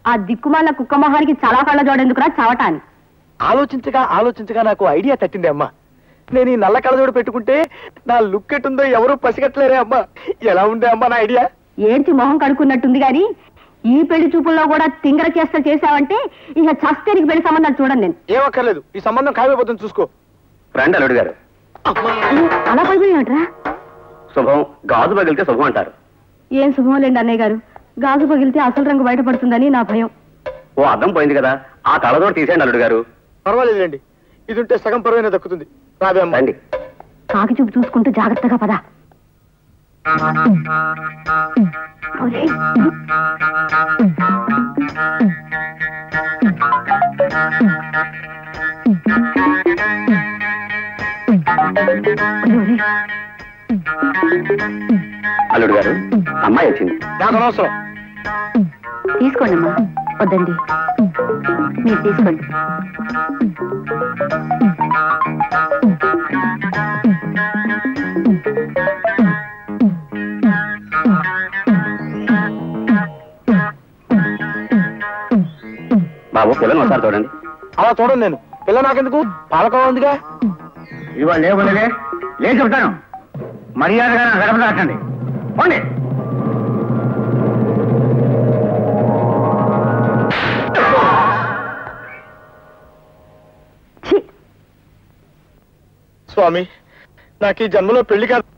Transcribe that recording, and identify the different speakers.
Speaker 1: ఆ దిక్కుమాల కుక్క మొహానికి చాలా కళ్ళ జోడెందుకురా చవటాన్ని.
Speaker 2: ఆలోచించగా నాకు ఐడియా తట్టింది అమ్మా. నేను ఈ నల్ల కళ్ళజోడు పెట్టుకుంటే నా లుక్ ఎట్టుందో ఎవరూ పసిగట్టలేరే అమ్మా. ఎలా ఉండే అమ్మా నా ఐడియా?
Speaker 1: ఏంటి మొహం కడుక్కున్నట్టుంది గాని ఈ పెళ్లి చూపుల్లో కూడా తింగర చేస్త చేశావంటే ఇక చస్తేరికి పెళ్లి సంబంధాలు చూడండి. నేను
Speaker 2: ఏమక్కర్లేదు, ఈ సంబంధం ఖాయమైపోతుంది చూసుకో.
Speaker 3: రండి అల్లుడు గారు.
Speaker 1: అలా పడిపోయాట్రా?
Speaker 3: శుభం, గాజు పగిలితే శుభం అంటారు.
Speaker 1: ఏం శుభం లేండి అన్నయ్య గారు, గాజు పగిలితే అసలు రంగు బయటపడుతుందని నా భయం.
Speaker 3: ఓ అద్దం పోయింది కదా, ఆ కళ్ళజోడు తీసేయండి అల్లుడు గారు.
Speaker 2: పర్వాలేదులేండి, ఇది ఉంటే సగం పరువైనా దక్కుతుంది. రాబే అమ్మ.
Speaker 3: రండి.
Speaker 1: కాకి చూపు చూసుకుంటూ జాగ్రత్తగా పద.
Speaker 3: అల్లుడు గారు, అమ్మాయి వచ్చింది.
Speaker 2: నాకు అనవసరం.
Speaker 1: తీసుకోండి అమ్మా. వద్దండి, మీరు తీసుకోండి.
Speaker 3: బాబు, పిల్లని ఒకసారి చూడండి.
Speaker 2: అలా చూడండి, నేను పిల్ల నాకెందుకు, పాలకోవ ఉందిగా.
Speaker 3: ఇవాళ లేవులే లేదు చెప్తాను. మర్యాదగా గడప దాటండి. పోండి.
Speaker 2: స్వామి, నాకు ఈ జన్మలో పెళ్లి కాదు.